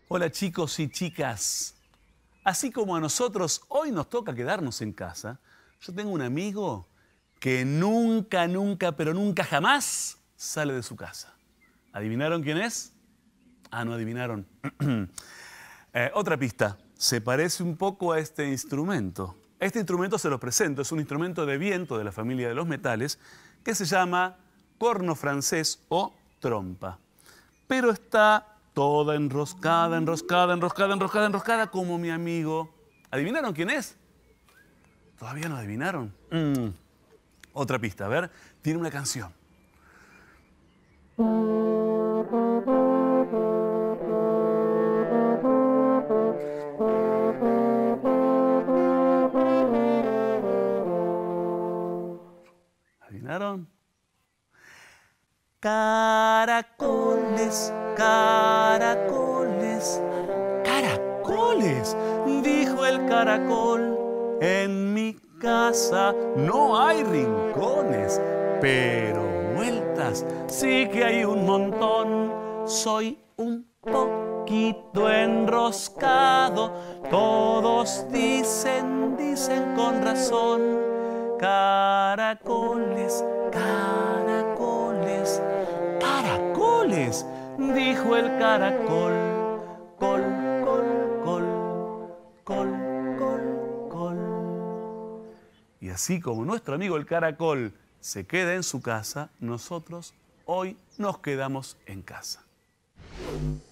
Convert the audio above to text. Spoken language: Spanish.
Hola chicos y chicas. Así como a nosotros hoy nos toca quedarnos en casa, yo tengo un amigo que nunca, pero nunca jamás sale de su casa. ¿Adivinaron quién es? Ah, no adivinaron. Otra pista. Se parece un poco a este instrumento. Este instrumento se lo presento. Es un instrumento de viento de la familia de los metales que se llama corno francés o trompa. Pero está toda enroscada como mi amigo. ¿Adivinaron quién es? ¿Todavía no adivinaron? Otra pista, a ver. Tiene una canción. ¿Adivinaron? Caracoles, caracoles, caracoles, dijo el caracol. En mi casa no hay rincones, pero vueltas sí que hay un montón. Soy un poquito enroscado, todos dicen con razón. Caracoles, caracoles, caracoles, dijo el caracol. Col, col, col, col, col, col. Y así como nuestro amigo el caracol se queda en su casa, nosotros hoy nos quedamos en casa.